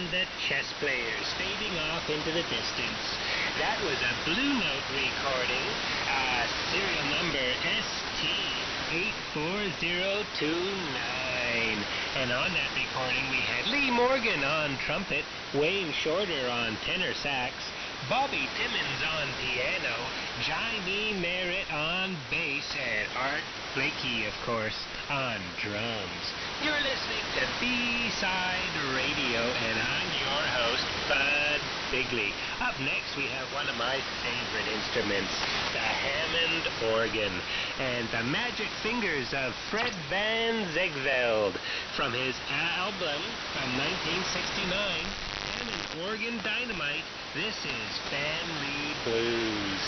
the chess players fading off into the distance. That was a Blue Note recording, serial number ST84029. And on that recording we had Lee Morgan on trumpet, Wayne Shorter on tenor sax, Bobby Timmons on piano, Jaime Merritt on bass, and Art Blakey, of course, on drums. You're listening to B-Side Radio, and I'm your host, Bud Bigley. Up next, we have one of my favorite instruments, the Hammond organ, and the magic fingers of Fred Van Ziegfeld. From his album from 1969, Hammond Organ Dynamite, this is Family Blues.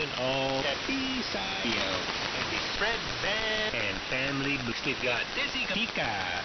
and all that B-side and the spread band and family books. We've got Dizzy Pika.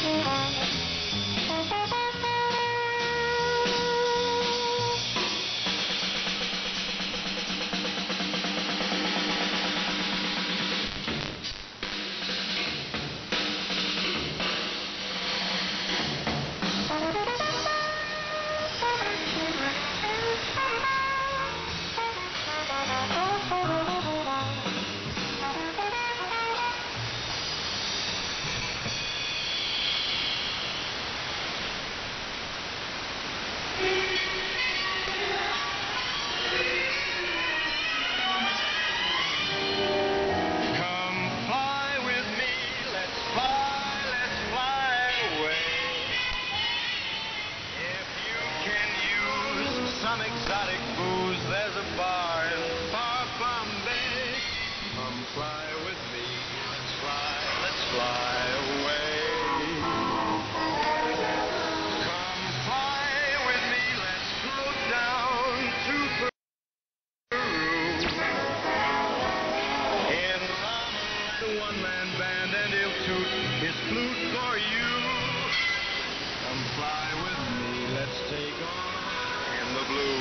Some exotic booze, there's a bar in far Bombay. Come fly with me, let's fly away. Come fly with me, let's float down to Peru. In Lama, the one-man band, and he'll toot his flute for you. Come fly with me, let's take off in the blue.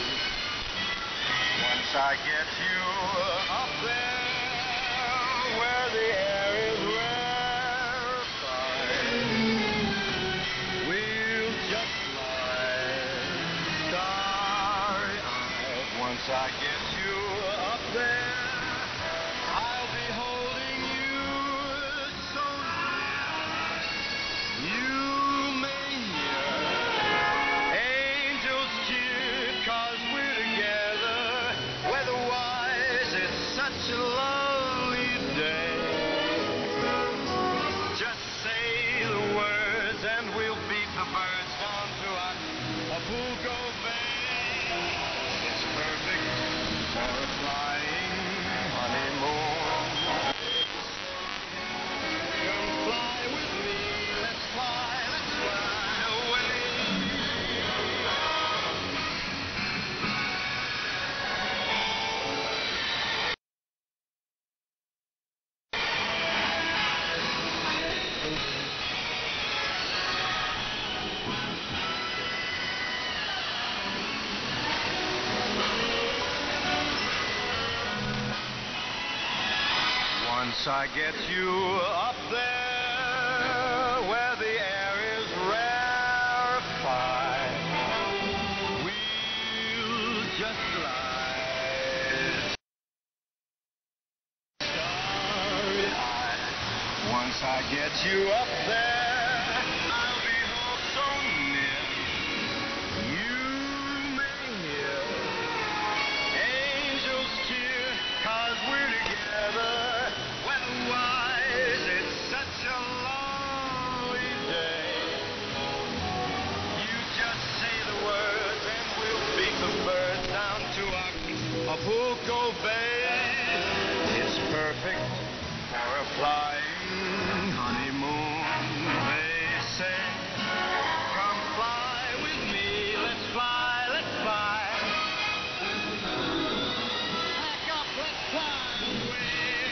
Once I get you up there where the air is rarefied, we'll just fly starry-eyed. Once I get you up there, I'll be holding you so near. You may hear angels cheer, 'cause we're together. Weatherwise, it's such a lovely day. Just say the words and we'll beat the birds down to Acapulco Bay. It's perfect for a flying honeymoon. Come fly with me, let's fly away. Once I get you up there where the air is rarefied, we'll just glide starry-eyed. Once I get you up there, I'll be home so near. You may hear angels cheer, 'cause we're together. Weatherwise, it's such a lovely day. You just say the words and we'll beat the birds down to Acapulco Bay. It's perfect for a flying honeymoon, they say. Come fly with me, let's fly. Pack up, let's fly away.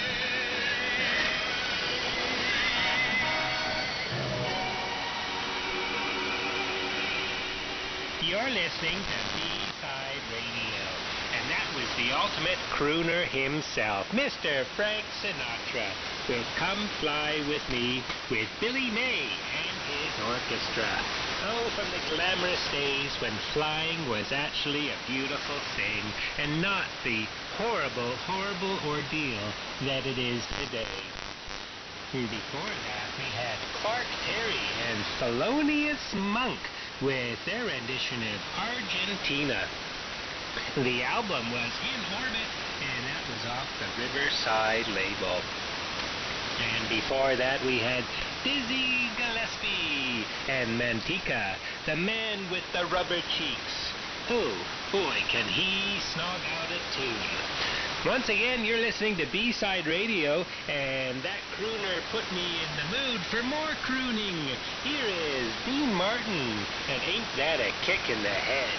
You're listening to B-Side Radio, and that was the ultimate crooner himself, Mr. Frank Sinatra, with Come Fly With Me with Billy May and his orchestra. Oh, from the glamorous days when flying was actually a beautiful thing and not the horrible, horrible ordeal that it is today. Before that, we had Clark Terry and Thelonious Monk with their rendition of Argentina. The album was In Orbit, and that was off the Riverside label. And before that, we had Dizzy Gillespie and Manteca, the man with the rubber cheeks. Oh, boy, can he snog out a tune. Once again, you're listening to B-Side Radio, and that crooner put me in the mood for more crooning. Here is Dean Martin, and ain't that a kick in the head?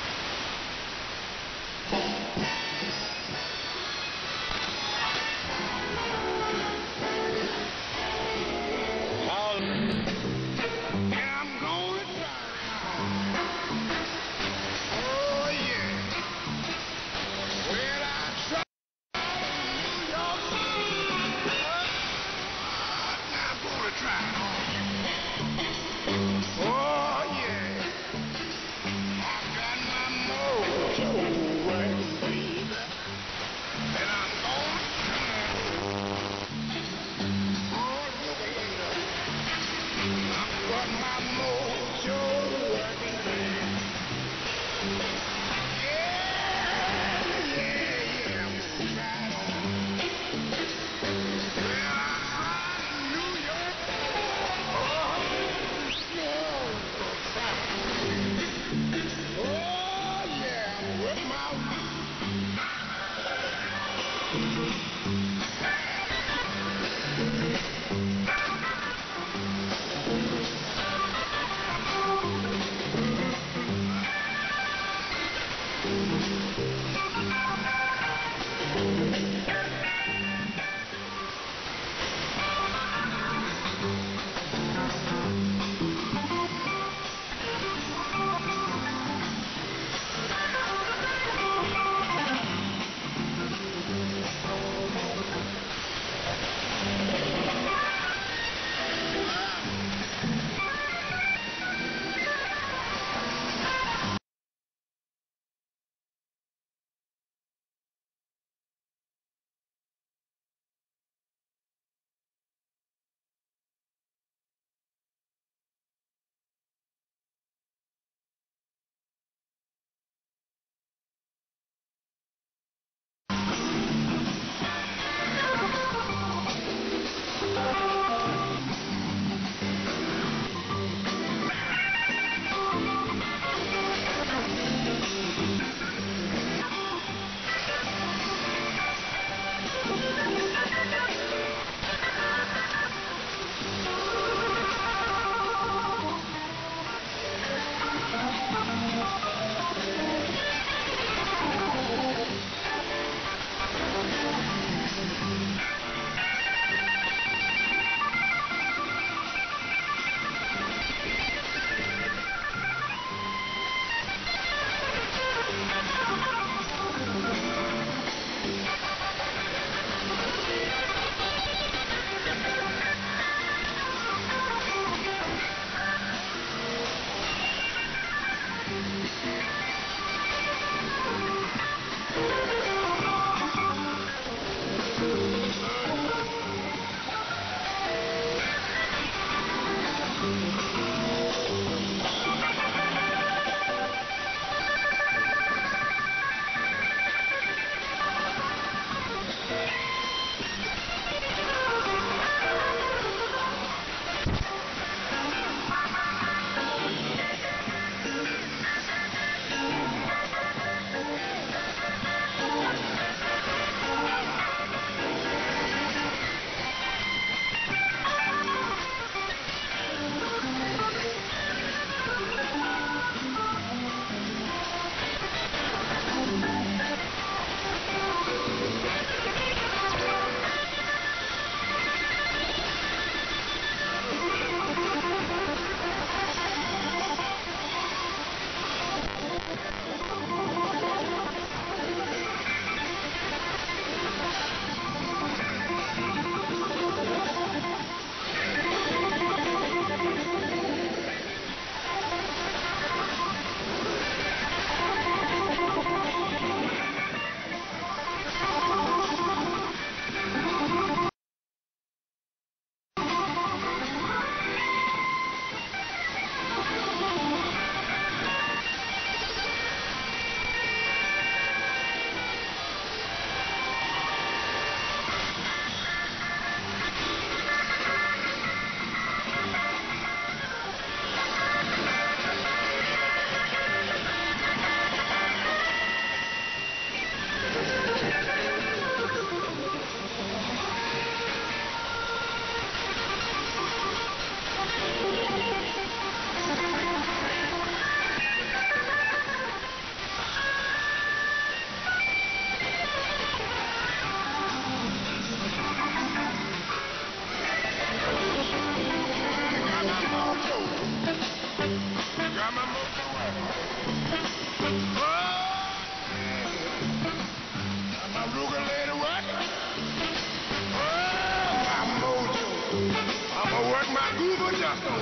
macho.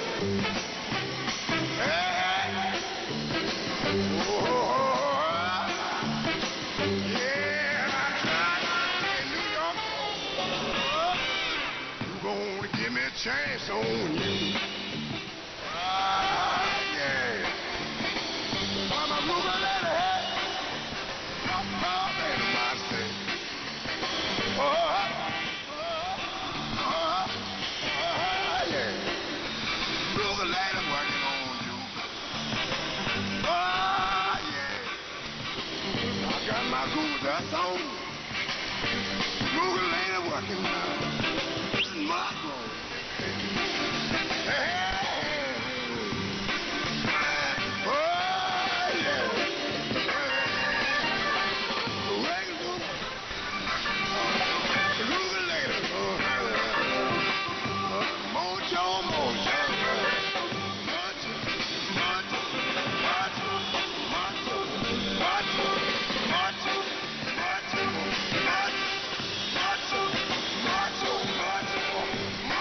Hey, oh, yeah, in New York, you gonna give me a chance on you. Yeah. Why my Ruger lady hat? Oh, baby, my say. Yeah. Ruger lady working on you. Oh, yeah. I got my Ruger dust on. Ruger lady working now. My room. Hey. Oh, yeah. Ruger lady. Mojo, mojo. Macho, macho, macho, macho, macho, macho, macho, macho, macho, macho, macho,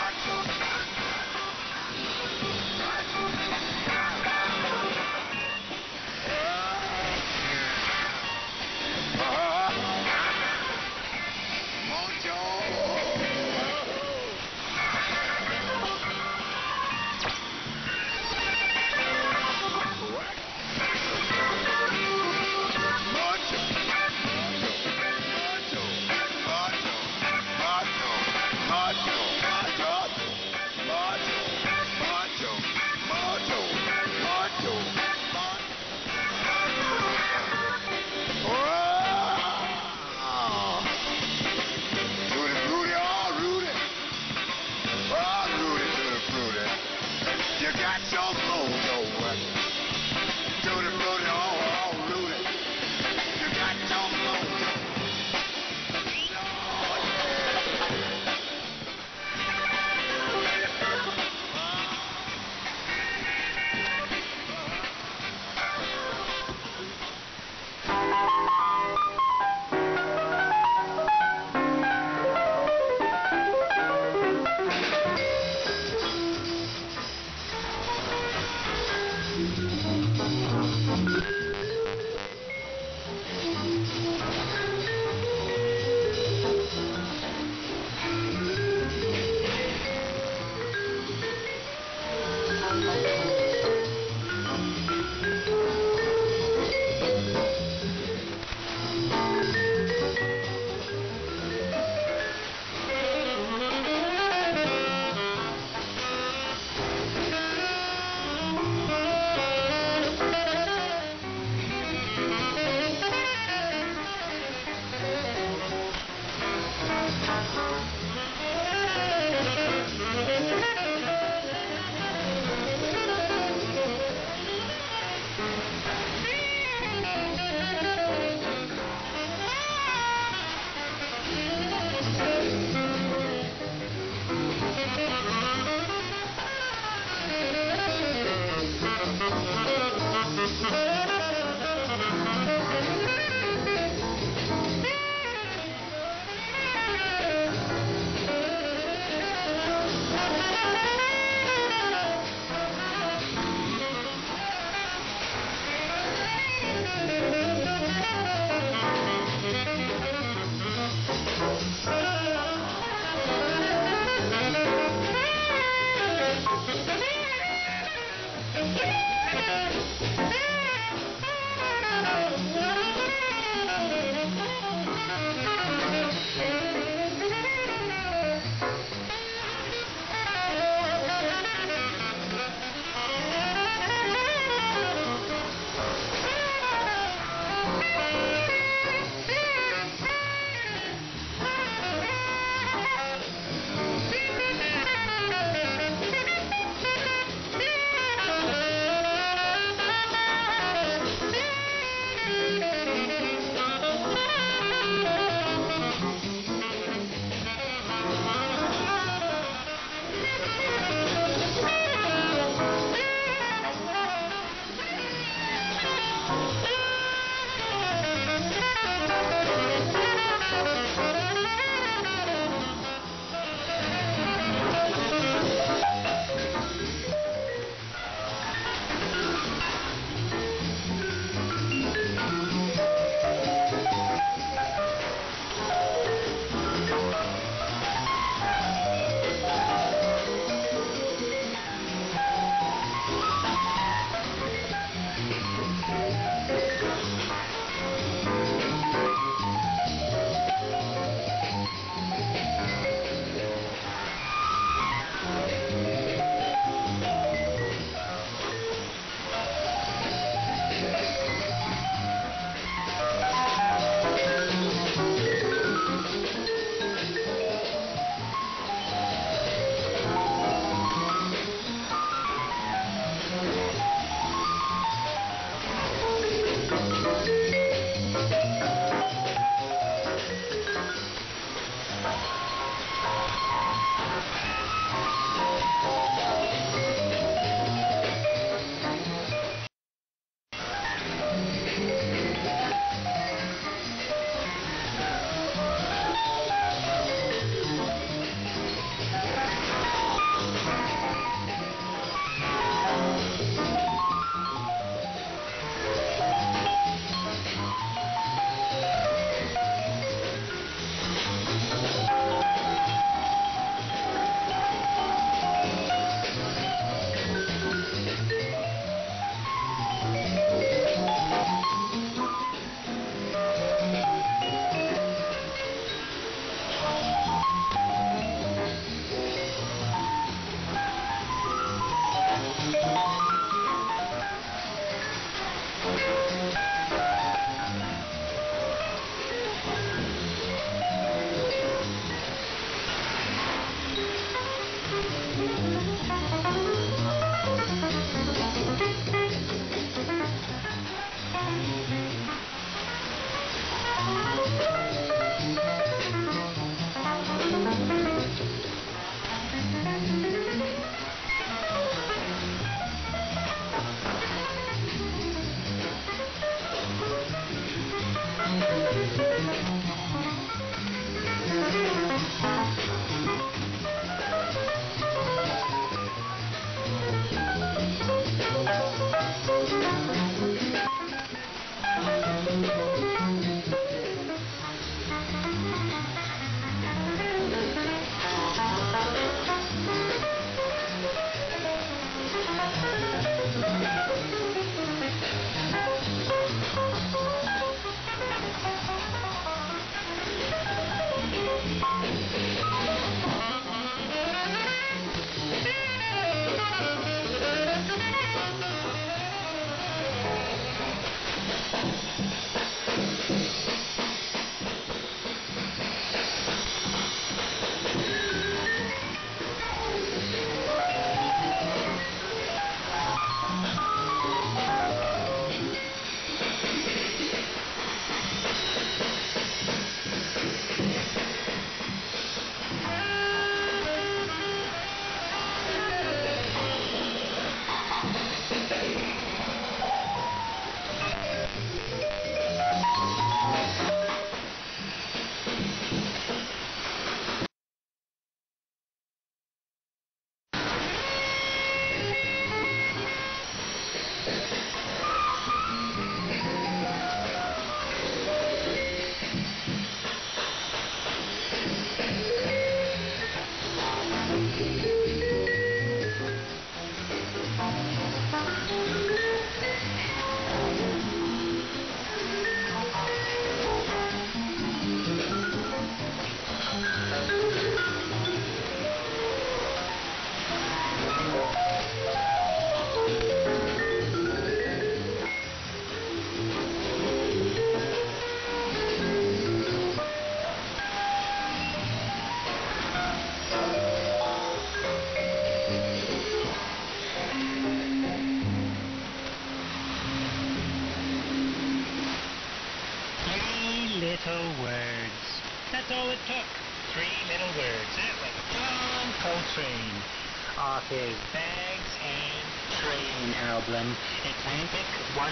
Little words. That's all it took. 3 little words. That was John Coltrane off his Bags and Train album, Atlantic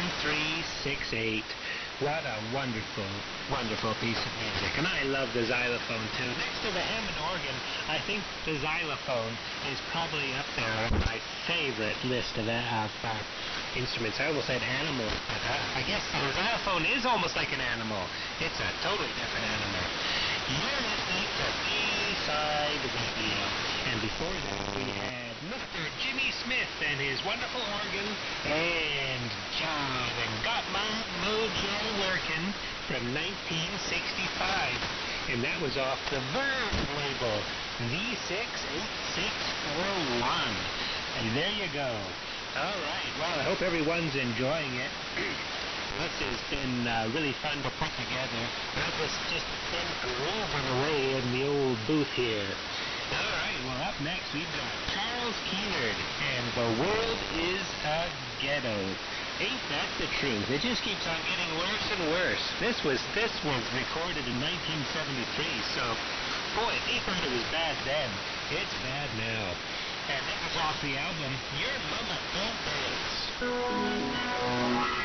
1368. What a wonderful, wonderful piece of music. And I love the xylophone too. Next to the Hammond organ, I think the xylophone is probably up there on my favorite list of instruments. I almost said animals, but I guess the xylophone is almost like an animal. It's a totally different animal. You're listening to B-Side Radio. And before that, we had Mr. Jimmy Smith and his wonderful organ and Job and Got My Mojo Working from 1965. And that was off the Verve label, V68641. And there you go. All right. Well, I hope everyone's enjoying it. This has been really fun to put together. I've just been grooving away in the old booth here. All right. Well, up next we've got Charles Keenard and The World is a Ghetto. Ain't that the truth? It just keeps on getting worse and worse. This was recorded in 1973, so boy, if he thought it was bad then, it's bad now. And that was off the album Your Mama Don't Dance.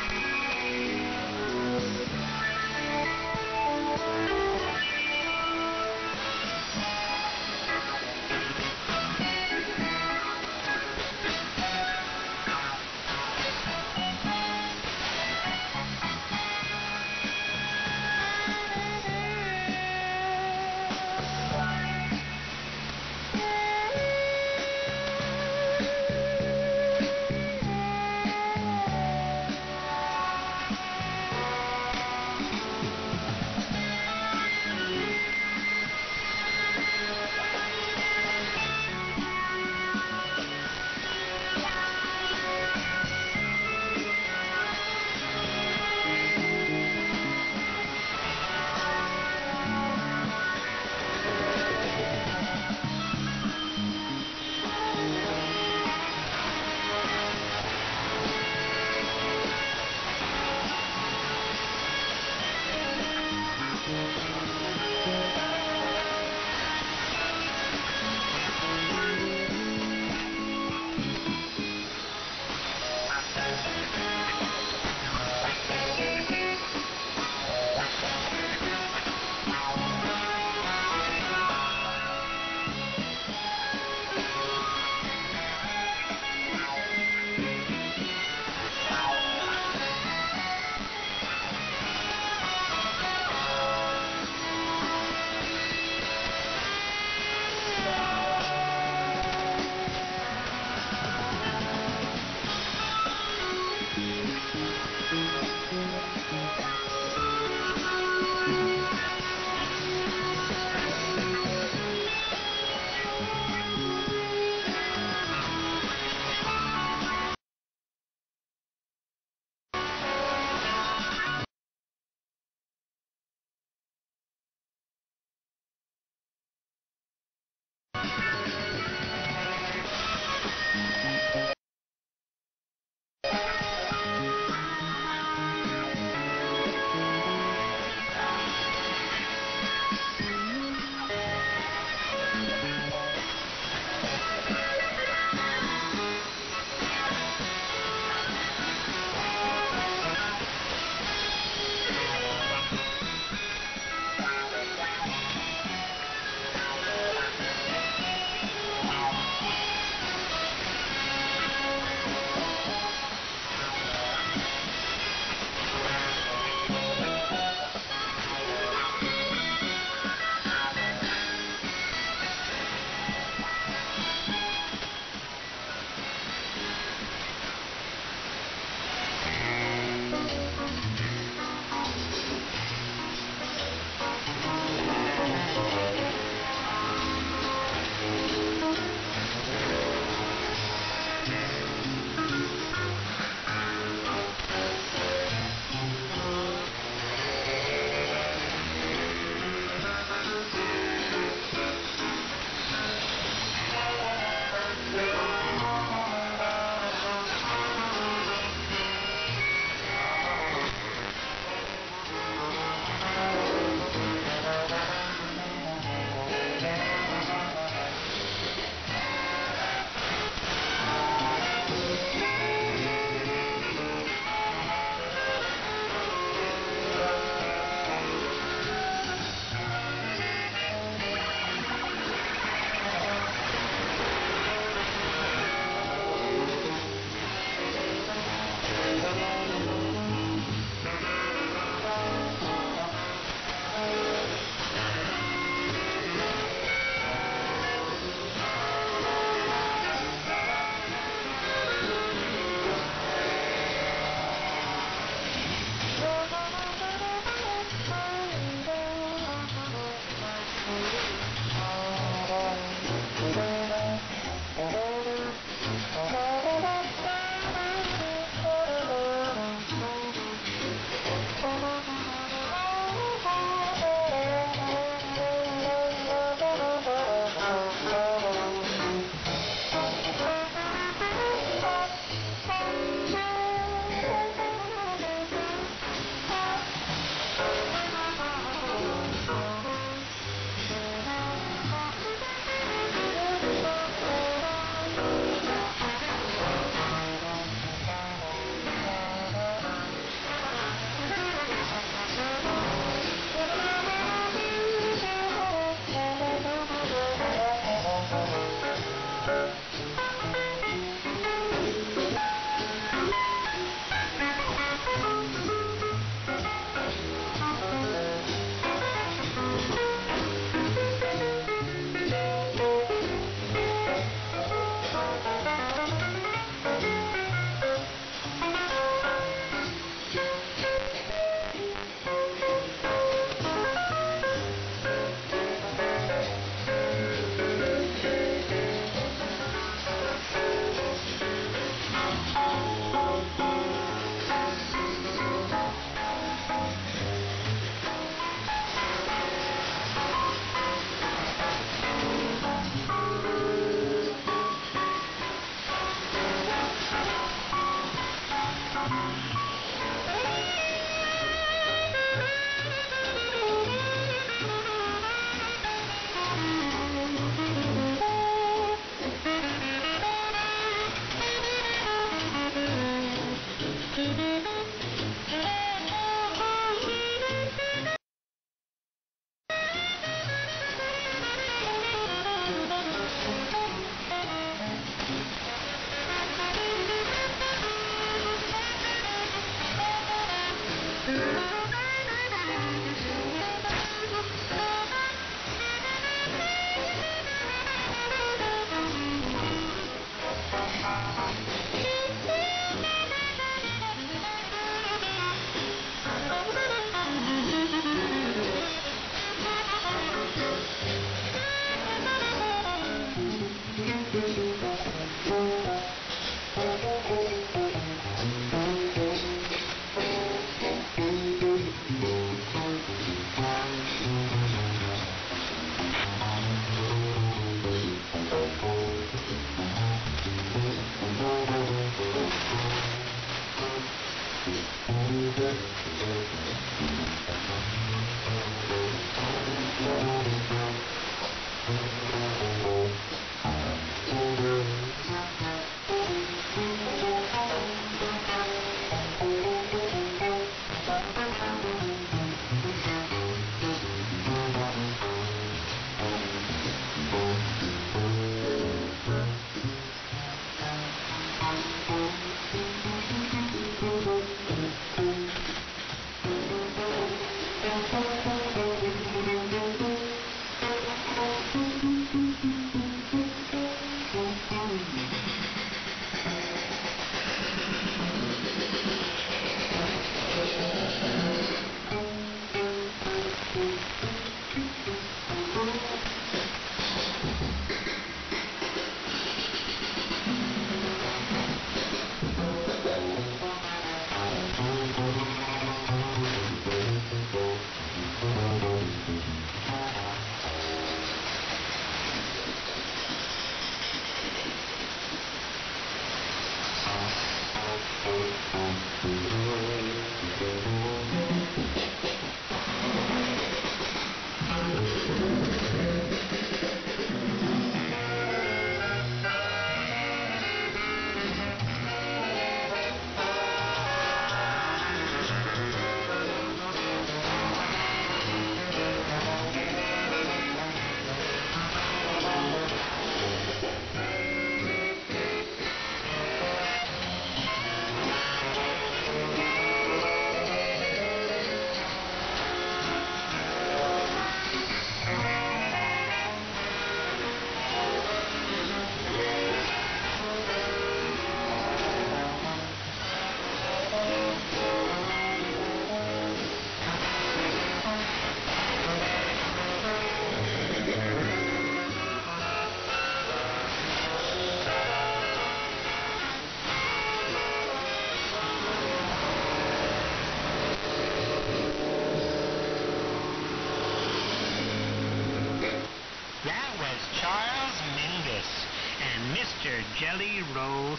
That was Charles Mingus and Mr. Jelly Roll.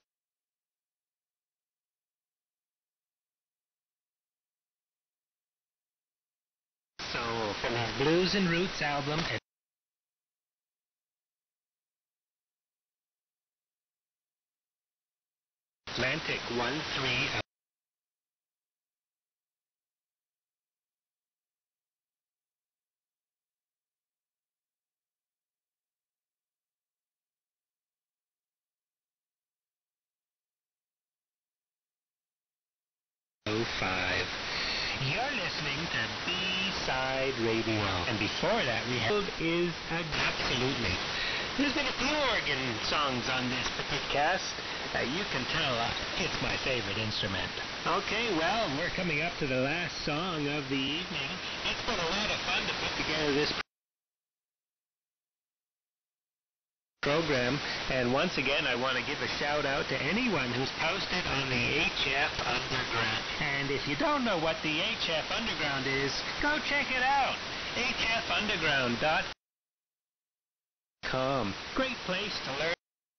So, from his Blues and Roots album, Atlantic 1-3. You're listening to B-Side Radio. And before that, we had is absolutely. There's been a few organ songs on this podcast. You can tell it's my favorite instrument. Okay, well, we're coming up to the last song of the evening. It's been a lot of fun to put together this program, and once again I want to give a shout out to anyone who's posted on the HF Underground. And if you don't know what the HF Underground is, go check it out. hfunderground.com. Great place to learn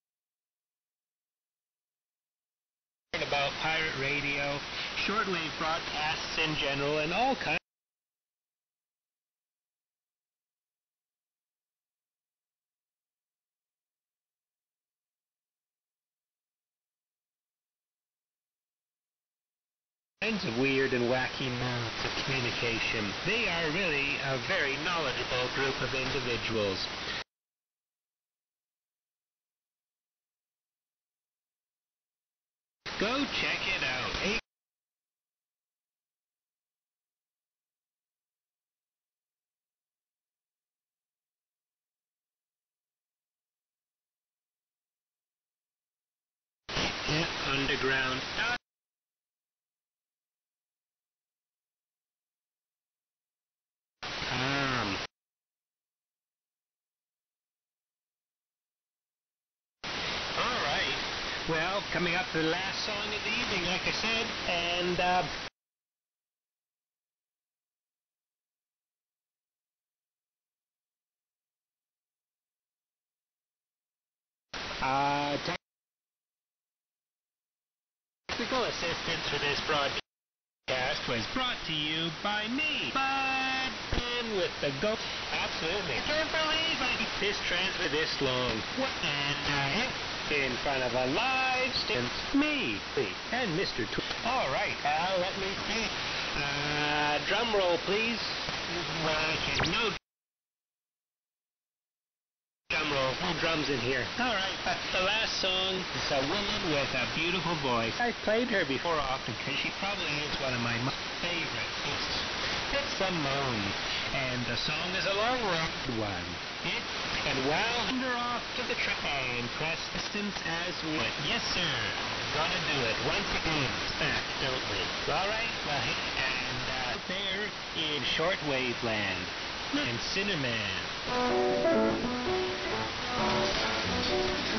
about pirate radio, shortwave broadcasts in general, and all kinds of weird and wacky modes of communication. They are really a very knowledgeable group of individuals. Go check it out. Underground. Alright. Well, coming up to the last song of the evening, like I said, and technical assistance for this broadcast was brought to you by me, Bud Ben with the Go. Absolutely. I can't believe I keep this transfer this long. And in front of a live audience, me, and Mr. All right, let me see. Drum roll, please. No drum roll. No drums in here. All right. The last song is a woman with a beautiful voice. I've played her before often because she probably is one of my favorites. It's the Moon, and the song is a long one. And well, wander off to the track and press distance as would. Yes, sir. Gonna do it once again. Back, don't we? All right. Well, and out there in Shortwave land, and Cinnamon.